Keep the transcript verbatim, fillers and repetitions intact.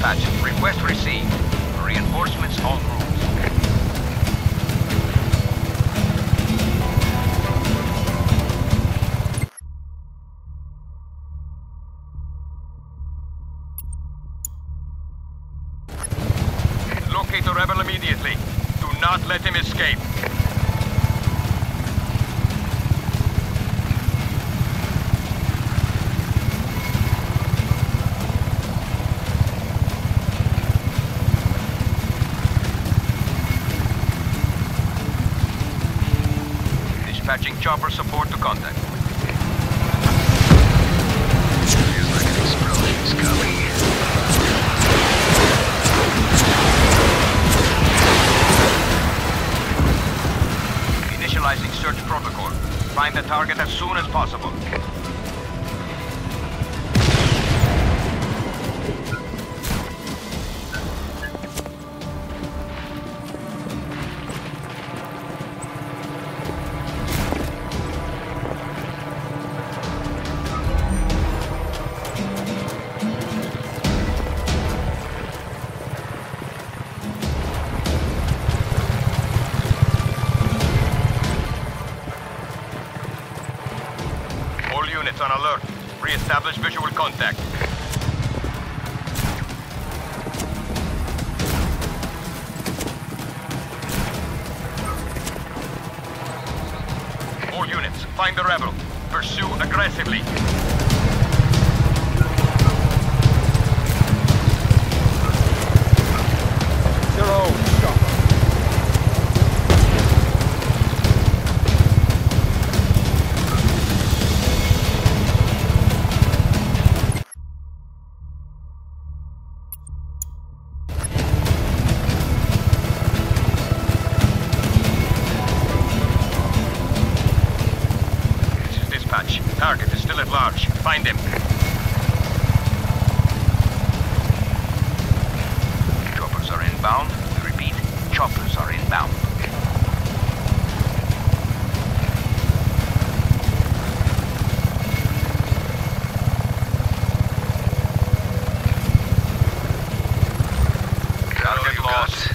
dispatch. Request received. Reinforcements en route. Locate the rebel immediately. Do not let him escape. Dispatching chopper support to contact. Feels like an explosion's coming. Initializing search protocol. Find the target as soon as possible. Units on alert. Re-establish visual contact. All units, find the rebel. Pursue aggressively. Zero, shot. Target is still at large. Find him. Choppers are inbound. We repeat, choppers are inbound. Target lost.